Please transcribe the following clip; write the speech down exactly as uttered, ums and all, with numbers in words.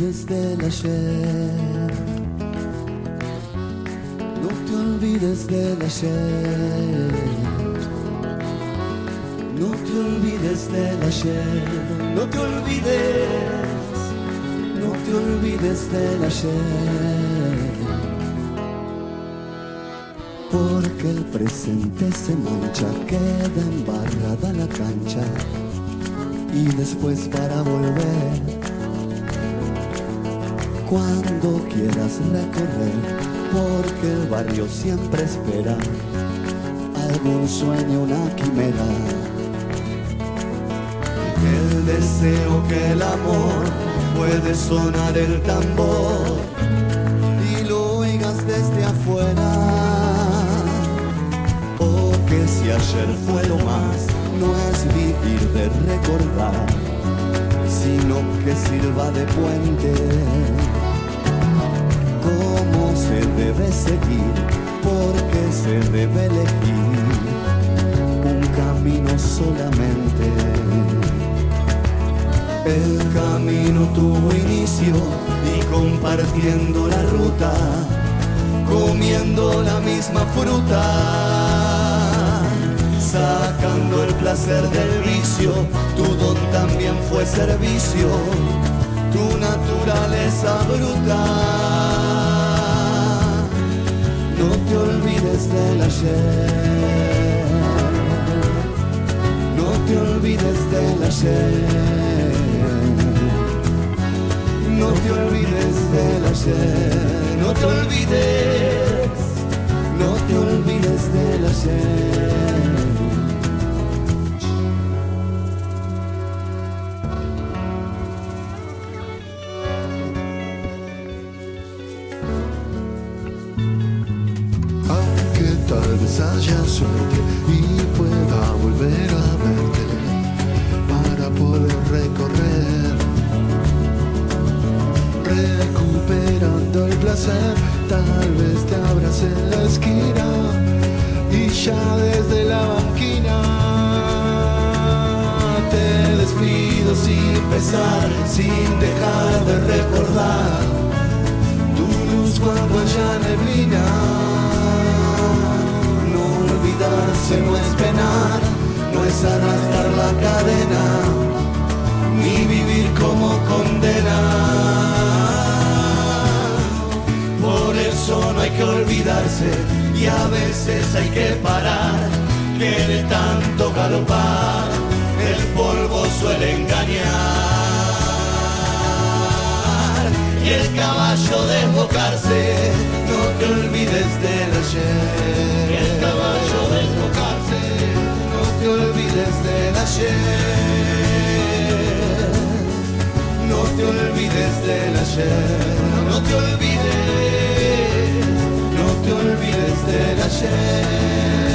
olvides del ayer. No te olvides del ayer. No te olvides del ayer. No te olvides. No te olvides del ayer. Porque el presente se mancha, queda embarrada la cancha. Y después para volver, cuando quieras recorrer, porque el barrio siempre espera algún sueño, una quimera. El deseo que el amor puede sonar el tambor y lo oigas desde afuera. O que si ayer fue lo más, no es vivir de recordar, sino que sirva de puente. Cómo se debe seguir, porque se debe elegir un camino solamente. El camino tuvo inicio y compartiendo la ruta, comiendo la misma fruta, sacando el placer del vicio. Tu don también fue servicio, tu naturaleza bruta. No te olvides del ayer. No te olvides del ayer. No te olvides del ayer. No te olvides. No te olvides del ayer. Tal vez haya suerte y pueda volver a verte para poder recorrer, recuperando el placer. Tal vez te abras en la esquina y ya desde la banquina te despido sin pesar, sin dejar de recordar tu luz cuando haya neblina. No es penar, no es arrastrar la cadena, ni vivir como condena. Por eso no hay que olvidarse y a veces hay que parar, que de tanto galopar el polvo suele engañar. Y el caballo desbocarse, no te olvides del ayer. Y el caballo desbocarse, no te olvides del ayer. No te olvides del ayer. No te olvides, no te olvides del ayer.